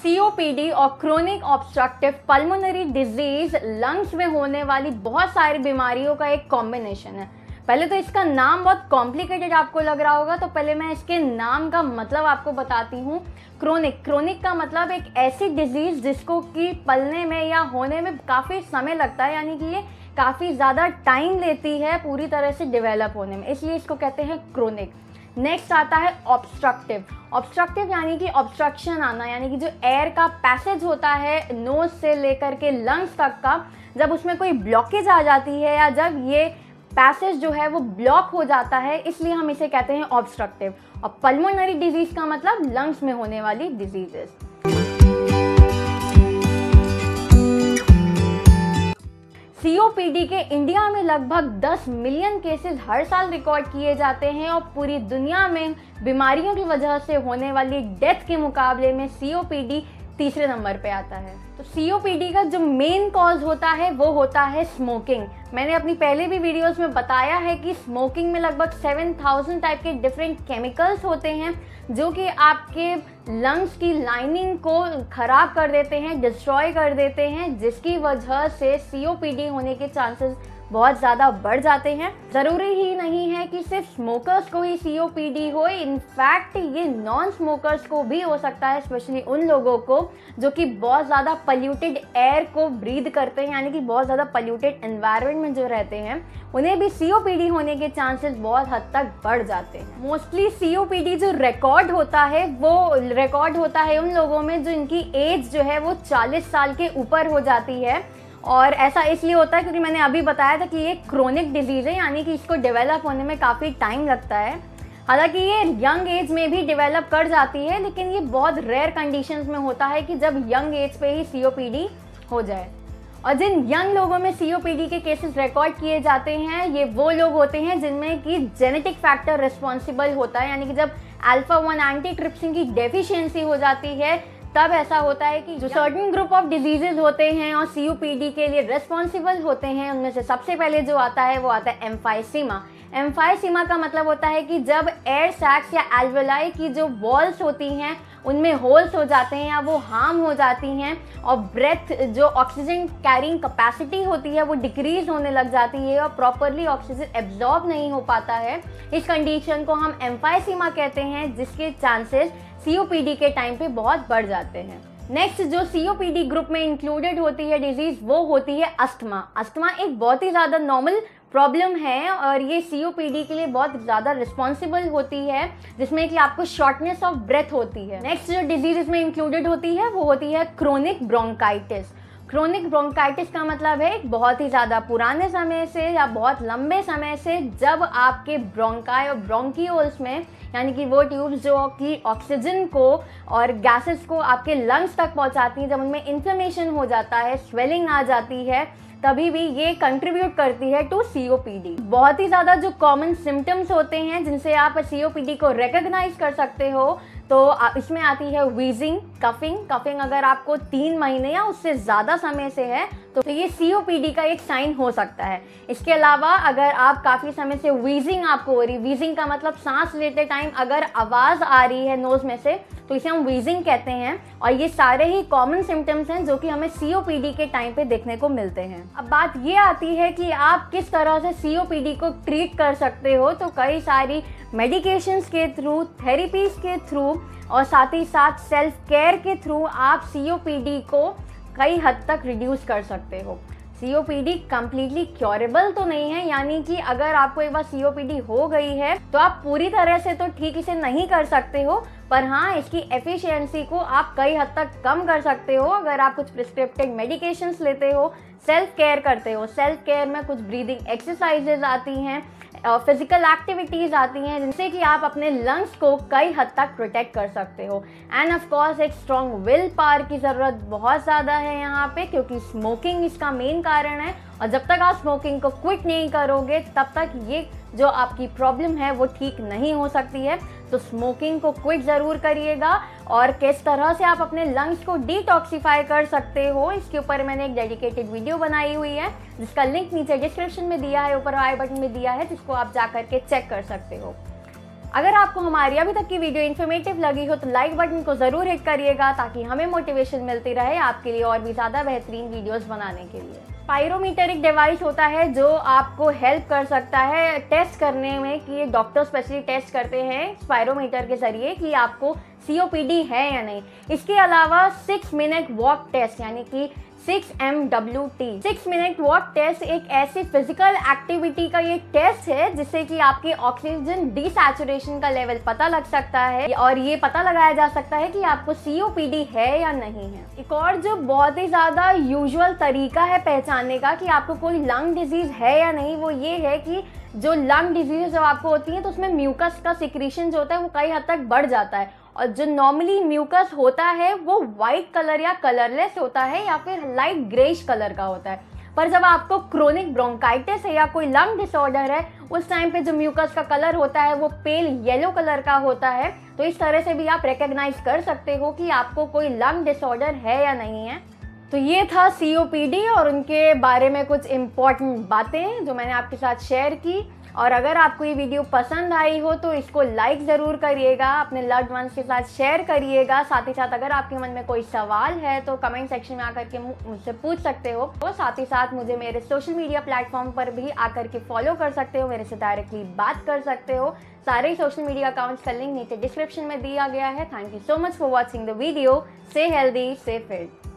COPD और chronic obstructive pulmonary disease lungs में होने वाली बहुत सारी बीमारियों का एक कॉम्बिनेशन है। पहले तो इसका नाम बहुत कॉम्प्लिकेटेड आपको लग रहा होगा, तो पहले मैं इसके नाम का मतलब आपको बताती हूँ। क्रोनिक का मतलब एक ऐसी डिजीज़ जिसको कि पलने में या होने में काफ़ी समय लगता है, यानी कि ये काफ़ी ज़्यादा टाइम लेती है पूरी तरह से डेवलप होने में, इसलिए इसको कहते हैं क्रोनिक। नेक्स्ट आता है ऑब्स्ट्रक्टिव यानी कि ऑब्स्ट्रक्शन आना, यानी कि जो एयर का पैसेज होता है नोज से लेकर के लंग्स तक का, जब उसमें कोई ब्लॉकेज आ जाती है या जब ये पैसेज जो है वो ब्लॉक हो जाता है, इसलिए हम इसे कहते हैं ऑब्स्ट्रक्टिव। और पल्मोनरी डिजीज का मतलब लंग्स में होने वाली डिजीजेस। सीओपीडी के इंडिया में लगभग 10 मिलियन केसेस हर साल रिकॉर्ड किए जाते हैं और पूरी दुनिया में बीमारियों की वजह से होने वाली डेथ के मुकाबले में सीओपीडी तीसरे नंबर पे आता है। तो सीओपीडी का जो मेन कॉज होता है वो होता है स्मोकिंग। मैंने अपनी पहले भी वीडियोस में बताया है कि स्मोकिंग में लगभग 7000 टाइप के डिफरेंट केमिकल्स होते हैं जो कि आपके लंग्स की लाइनिंग को ख़राब कर देते हैं, डिस्ट्रॉय कर देते हैं, जिसकी वजह से सीओपीडी होने के चांसेस बहुत ज़्यादा बढ़ जाते हैं। ज़रूरी ही नहीं है कि सिर्फ स्मोकर्स को ही सीओपीडी हो, इनफैक्ट ये नॉन स्मोकर्स को भी हो सकता है, स्पेशली उन लोगों को जो कि बहुत ज़्यादा पल्यूटेड एयर को ब्रीद करते हैं, यानी कि बहुत ज़्यादा पल्यूटेड एनवायरनमेंट में जो रहते हैं, उन्हें भी सीओपीडी होने के चांसेस बहुत हद तक बढ़ जाते हैं। मोस्टली सीओपीडी जो रिकॉर्ड होता है वो रिकॉर्ड होता है उन लोगों में जो इनकी एज जो है वो 40 साल के ऊपर हो जाती है। और ऐसा इसलिए होता है क्योंकि मैंने अभी बताया था कि ये क्रोनिक डिजीज़ है, यानी कि इसको डेवलप होने में काफ़ी टाइम लगता है। हालांकि ये यंग एज में भी डेवलप कर जाती है, लेकिन ये बहुत रेयर कंडीशंस में होता है कि जब यंग एज पे ही सीओपीडी हो जाए। और जिन यंग लोगों में सीओपीडी के केसेस रिकॉर्ड किए जाते हैं, ये वो लोग होते हैं जिनमें कि जेनेटिक फैक्टर रिस्पॉन्सिबल होता है, यानी कि जब अल्फा 1 एंटीट्रिप्सिन की डेफिशिएंसी हो जाती है तब ऐसा होता है कि जो सर्टेन ग्रुप ऑफ डिजीजेज होते हैं और सीओपीडी के लिए रिस्पॉन्सिबल होते हैं, उनमें से सबसे पहले जो आता है वो आता है एम्फाइसीमा। एम्फाइसीमा का मतलब होता है कि जब एयर सैक्स या एल्वेलाई की जो वॉल्स होती हैं उनमें होल्स हो जाते हैं या वो हार्म हो जाती हैं और ब्रेथ जो ऑक्सीजन कैरिंग कैपेसिटी होती है वो डिक्रीज होने लग जाती है और प्रॉपरली ऑक्सीजन एब्जॉर्ब नहीं हो पाता है। इस कंडीशन को हम एम्फाइसीमा कहते हैं, जिसके चांसेस सीओपीडी के टाइम पे बहुत बढ़ जाते हैं। नेक्स्ट जो सीओपीडी ग्रुप में इंक्लूडेड होती है डिजीज वो होती है अस्थमा। अस्थमा एक बहुत ही ज़्यादा नॉर्मल प्रॉब्लम है और ये सीओपीडी के लिए बहुत ज़्यादा रिस्पॉन्सिबल होती है, जिसमें कि आपको शॉर्टनेस ऑफ ब्रेथ होती है। नेक्स्ट जो डिजीज इसमें इंक्लूडेड होती है वो होती है क्रोनिक ब्रोंकाइटिस। क्रोनिक ब्रोंकाइटिस का मतलब है बहुत ही ज़्यादा पुराने समय से या बहुत लंबे समय से जब आपके ब्रोंकाई और ब्रोंकियोल्स में, यानी कि वो ट्यूब्स जो कि ऑक्सीजन को और गैसेस को आपके लंग्स तक पहुंचाती हैं, जब उनमें इन्फ्लेमेशन हो जाता है, स्वेलिंग आ जाती है, तभी भी ये कंट्रीब्यूट करती है टू सीओपीडी। बहुत ही ज़्यादा जो कॉमन सिम्टम्स होते हैं जिनसे आप सीओपीडी को रिकॉग्नाइज कर सकते हो, तो इसमें आती है वीजिंग, कफिंग अगर आपको 3 महीने या उससे ज़्यादा समय से है तो ये सीओपीडी का एक साइन हो सकता है। इसके अलावा अगर आप काफ़ी समय से वीजिंग आपको हो रही, वीजिंग का मतलब सांस लेते टाइम अगर आवाज़ आ रही है नोज़ में से, तो इसे हम वीजिंग कहते हैं। और ये सारे ही कॉमन सिम्टम्स हैं जो कि हमें सीओपीडी के टाइम पे देखने को मिलते हैं। अब बात ये आती है कि आप किस तरह से सीओपीडी को ट्रीट कर सकते हो, तो कई सारी मेडिकेशंस के थ्रू, थेरेपीज़ के थ्रू और साथ ही साथ सेल्फ केयर के थ्रू आप सीओपीडी को कई हद तक रिड्यूस कर सकते हो। सीओपीडी कम्प्लीटली क्योरेबल तो नहीं है, यानी कि अगर आपको एक बार सीओपीडी हो गई है तो आप पूरी तरह से तो ठीक इसे नहीं कर सकते हो, पर हाँ इसकी एफिशिएंसी को आप कई हद तक कम कर सकते हो अगर आप कुछ प्रिस्क्रिप्टेड मेडिकेशंस लेते हो, सेल्फ केयर करते हो। सेल्फ केयर में कुछ ब्रीदिंग एक्सरसाइजेज आती हैं, फिजिकल एक्टिविटीज़ आती हैं जिनसे कि आप अपने लंग्स को कई हद तक प्रोटेक्ट कर सकते हो। एंड ऑफ कोर्स एक स्ट्रॉन्ग विल पावर की ज़रूरत बहुत ज़्यादा है यहाँ पे, क्योंकि स्मोकिंग इसका मेन कारण है और जब तक आप स्मोकिंग को क्विट नहीं करोगे तब तक ये जो आपकी प्रॉब्लम है वो ठीक नहीं हो सकती है। तो स्मोकिंग को क्विट ज़रूर करिएगा और किस तरह से आप अपने लंग्स को डिटॉक्सिफाई कर सकते हो इसके ऊपर मैंने एक डेडिकेटेड वीडियो बनाई हुई है, जिसका लिंक नीचे डिस्क्रिप्शन में दिया है, ऊपर आई बटन में दिया है, जिसको आप जा कर के चेक कर सकते हो। अगर आपको हमारी अभी तक की वीडियो इन्फॉर्मेटिव लगी हो तो लाइक बटन को ज़रूर हिट करिएगा ताकि हमें मोटिवेशन मिलती रहे आपके लिए और भी ज़्यादा बेहतरीन वीडियोस बनाने के लिए। स्पायरोमीटर एक डिवाइस होता है जो आपको हेल्प कर सकता है टेस्ट करने में कि डॉक्टर स्पेशली टेस्ट करते हैं स्पायरोमीटर के जरिए कि आपको COPD है या नहीं। इसके अलावा 6 मिनट वॉक टेस्ट यानी कि 6MWT 6 मिनट वॉक टेस्ट एक ऐसी फिजिकल एक्टिविटी का ये टेस्ट है जिससे कि आपके ऑक्सीजन डिसैचुरेशन का लेवल पता लग सकता है और ये पता लगाया जा सकता है कि आपको COPD है या नहीं है। एक और जो बहुत ही ज़्यादा यूजुअल तरीका है पहचानने का कि आपको कोई लंग डिजीज़ है या नहीं, वो ये है कि जो लंग डिजीज जब आपको होती है तो उसमें म्यूकस का सिक्रीशन जो होता है वो कई हद तक बढ़ जाता है और जो नॉर्मली म्यूकस होता है वो वाइट कलर या कलरलेस होता है या फिर लाइट ग्रेइश कलर का होता है। पर जब आपको क्रोनिक ब्रोंकाइटिस है या कोई लंग डिसऑर्डर है उस टाइम पे जो म्यूकस का कलर होता है वो पेल येलो कलर का होता है। तो इस तरह से भी आप रिकग्नाइज कर सकते हो कि आपको कोई लंग डिसऑर्डर है या नहीं है। तो ये था COPD और उनके बारे में कुछ इम्पॉर्टेंट बातें जो मैंने आपके साथ शेयर की। और अगर आपको ये वीडियो पसंद आई हो तो इसको लाइक ज़रूर करिएगा, अपने लव्ड वंस के साथ शेयर करिएगा। साथ ही साथ अगर आपके मन में कोई सवाल है तो कमेंट सेक्शन में आकर के मुझसे पूछ सकते हो। तो साथ ही साथ मुझे मेरे सोशल मीडिया प्लेटफॉर्म पर भी आकर के फॉलो कर सकते हो, मेरे से डायरेक्टली बात कर सकते हो। सारे ही सोशल मीडिया अकाउंट्स का लिंक नीचे डिस्क्रिप्शन में दिया गया है। Thank you so much for watching the video. Stay healthy, stay fit.